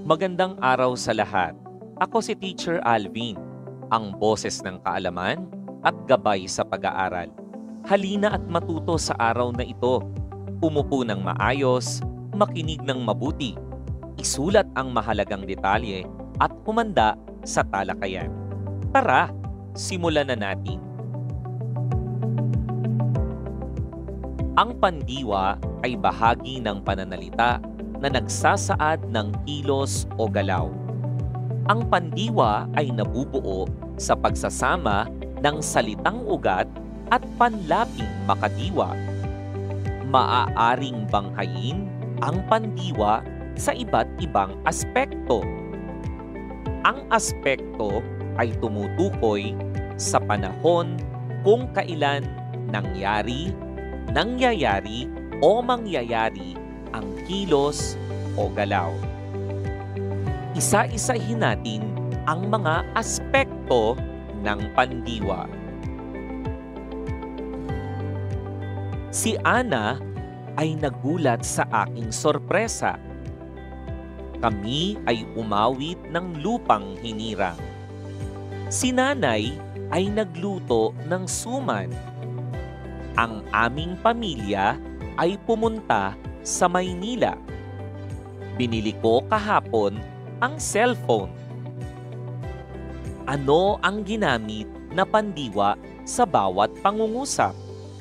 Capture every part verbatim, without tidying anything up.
Magandang araw sa lahat. Ako si Teacher Alvin, ang boses ng kaalaman at gabay sa pag-aaral. Halina at matuto sa araw na ito. Umupo ng maayos, makinig ng mabuti, isulat ang mahalagang detalye at humanda sa talakayan. Tara, simulan na natin. Ang pandiwa ay bahagi ng pananalita na nagsasaad ng kilos o galaw. Ang pandiwa ay nabubuo sa pagsasama ng salitang ugat at panlaping makadiwa. Maaaring banghayin ang pandiwa sa iba't ibang aspekto. Ang aspekto ay tumutukoy sa panahon kung kailan nangyari, nangyayari o mangyayari ang kilos o galaw. Isa-isahin natin ang mga aspekto ng pandiwa. Si Ana ay nagulat sa aking sorpresa. Kami ay umawit ng lupang hinirang. Si Nanay ay nagluto ng suman. Ang aming pamilya ay pumunta sa Maynila. Binili ko kahapon ang cellphone. Ano ang ginamit na pandiwa sa bawat pangungusap?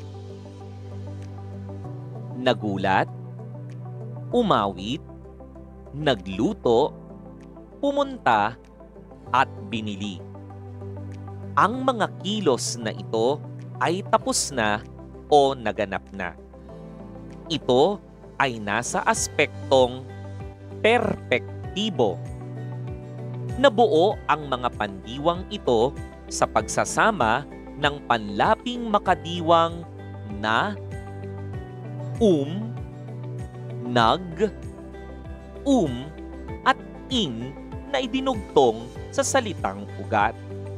Nagulat, umawit, nagluto, pumunta, at binili. Ang mga kilos na ito ay tapos na o naganap na. Ito ay nasa aspektong perpektibo. Nabuo ang mga pandiwang ito sa pagsasama ng panlaping makadiwang na, um, nag, um, at in na idinugtong sa salitang ugat.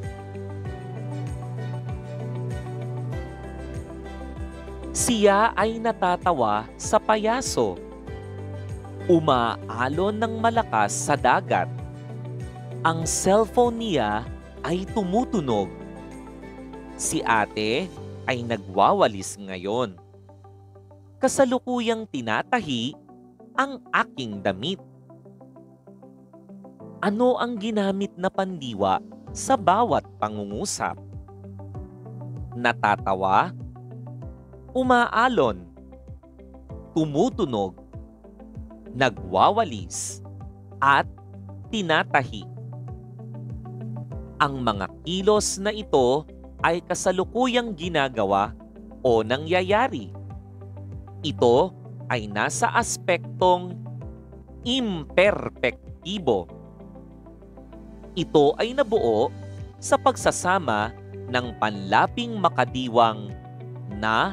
Siya ay natatawa sa payaso. Umaalon ng malakas sa dagat. Ang cellphone niya ay tumutunog. Si ate ay nagwawalis ngayon. Kasalukuyang tinatahi ang aking damit. Ano ang ginamit na pandiwa sa bawat pangungusap? Natatawa, umaalon, tumutunog, nagwawalis, at tinatahi. Ang mga kilos na ito ay kasalukuyang ginagawa o nangyayari. Ito ay nasa aspektong imperpektibo. Ito ay nabuo sa pagsasama ng panlaping makadiwang na,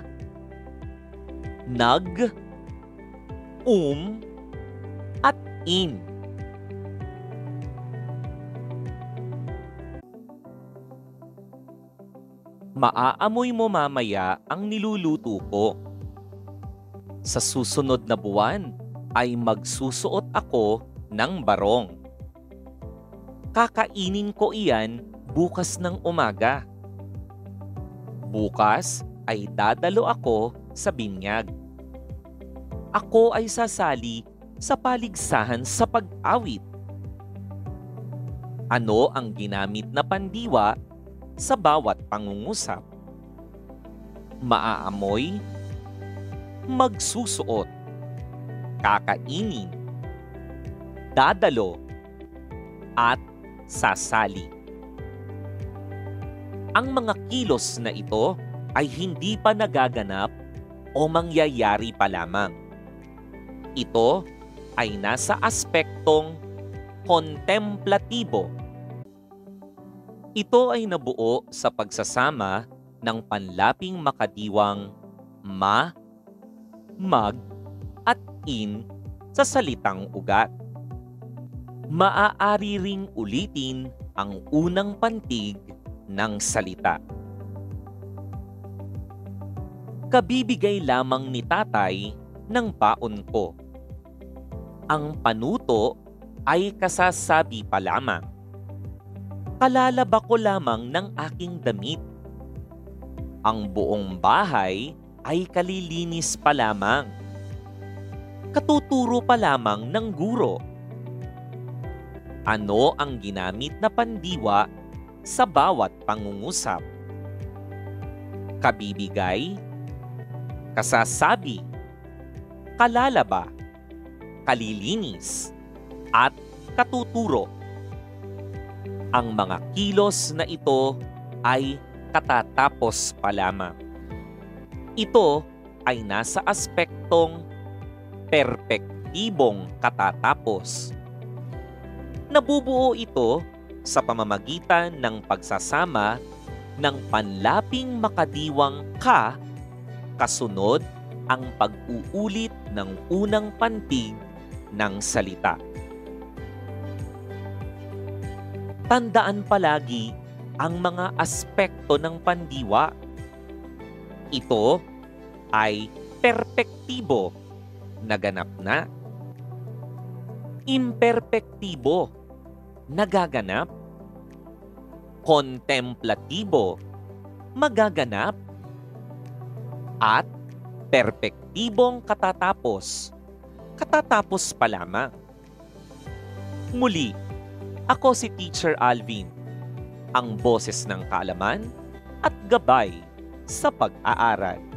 nag, um, at in. Maaamoy mo mamaya ang niluluto ko. Sa susunod na buwan ay magsusuot ako ng barong. Kakainin ko iyan bukas ng umaga. Bukas ay dadalo ako sa binyag. Ako ay sasali sa paligsahan sa pag-awit. Ano ang ginamit na pandiwa sa bawat pangungusap? Maaamoy, magsusuot, kakainin, dadalo, at sasali. Ang mga kilos na ito ay hindi pa nagaganap o mangyayari pa lamang. Ito ay nasa aspektong kontemplatibo. Ito ay nabuo sa pagsasama ng panlaping makadiwang ma, mag, at in sa salitang ugat. Maaari ring ulitin ang unang pantig ng salita. Kabibigay lamang ni tatay ng baon ko. Ang panuto ay kasasabi pa lamang. Kalalaba ko lamang ng aking damit. Ang buong bahay ay kalilinis pa lamang. Katuturo pa lamang ng guro. Ano ang ginamit na pandiwa sa bawat pangungusap? Kabibigay, kasasabi, kalalaba, kalilinis, at katuturo. Ang mga kilos na ito ay katatapos pa lamang. Ito ay nasa aspektong perpektibong katatapos. Nabubuo ito sa pamamagitan ng pagsasama ng panlaping makadiwang ka kasunod ang pag-uulit ng unang pantig ng salita. Tandaan palagi ang mga aspekto ng pandiwa. Ito ay perpektibo, naganap na. Imperpektibo, nagaganap. Kontemplatibo, magaganap. At perpektibong katatapos, katatapos pa lamang. Muli, ako si Teacher Alvin, ang boses ng kaalaman at gabay sa pag-aaral.